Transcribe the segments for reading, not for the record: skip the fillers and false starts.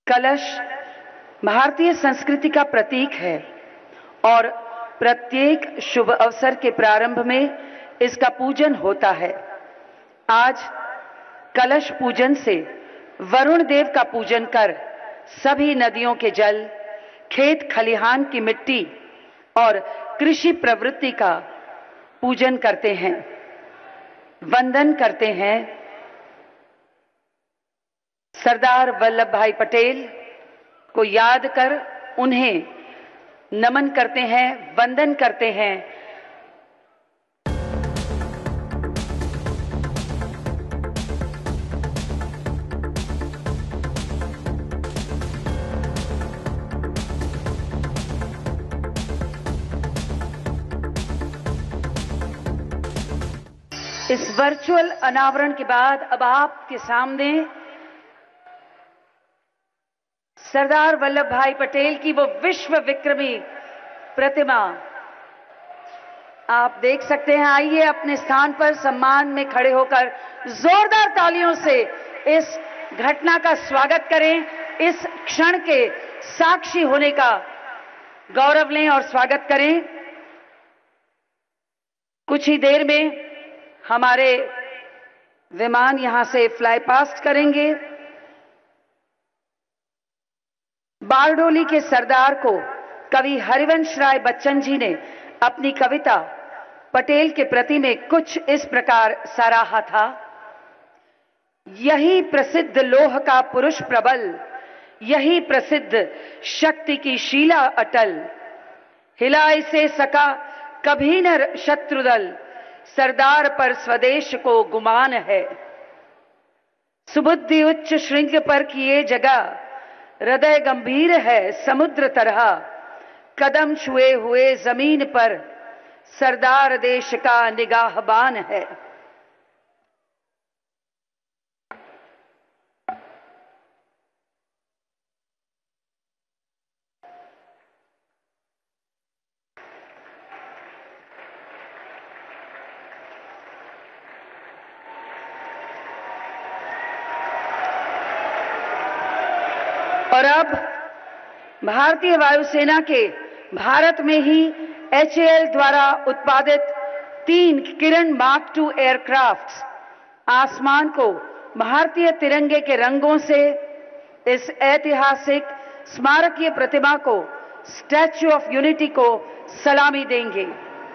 कलश भारतीय संस्कृति का प्रतीक है और प्रत्येक शुभ अवसर के प्रारंभ में इसका पूजन होता है। आज कलश पूजन से वरुण देव का पूजन कर सभी नदियों के जल, खेत खलिहान की मिट्टी और कृषि प्रवृत्ति का पूजन करते हैं, वंदन करते हैं। सरदार वल्लभ भाई पटेल को याद कर उन्हें नमन करते हैं, वंदन करते हैं। इस वर्चुअल अनावरण के बाद अब आपके सामने सरदार वल्लभ भाई पटेल की वो विश्व विक्रमी प्रतिमा आप देख सकते हैं। आइए अपने स्थान पर सम्मान में खड़े होकर जोरदार तालियों से इस घटना का स्वागत करें। इस क्षण के साक्षी होने का गौरव लें और स्वागत करें। कुछ ही देर में हमारे विमान यहां से फ्लाई पास्ट करेंगे। बारडोली के सरदार को कवि हरिवंश राय बच्चन जी ने अपनी कविता पटेल के प्रति में कुछ इस प्रकार सराहा था। यही प्रसिद्ध लोह का पुरुष प्रबल, यही प्रसिद्ध शक्ति की शीला अटल, हिला इसे सका कभी न शत्रुदल, सरदार पर स्वदेश को गुमान है। सुबुद्धि उच्च श्रृंग पर किए जगह, हृदय गंभीर है समुद्र तरह, कदम छुए हुए जमीन पर सरदार देश का निगाहबान है। और अब भारतीय वायुसेना के भारत में ही HAL द्वारा उत्पादित 3 किरण मार्क II एयरक्राफ्ट्स आसमान को भारतीय तिरंगे के रंगों से इस ऐतिहासिक स्मारकीय प्रतिमा को, स्टैच्यू ऑफ यूनिटी को सलामी देंगे।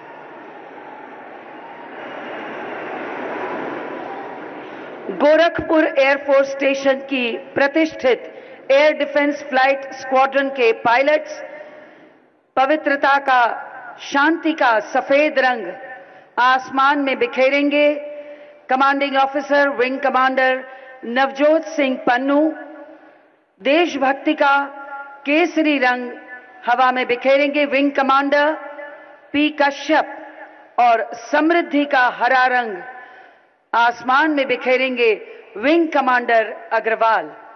गोरखपुर एयरफोर्स स्टेशन की प्रतिष्ठित एयर डिफेंस फ्लाइट स्क्वाड्रन के पायलट्स पवित्रता का, शांति का सफेद रंग आसमान में बिखेरेंगे। Commanding officer wing commander Navjot Singh Pannu देशभक्ति का केसरी रंग हवा में बिखेरेंगे। विंग कमांडर P कश्यप और समृद्धि का हरा रंग आसमान में बिखेरेंगे विंग कमांडर अग्रवाल।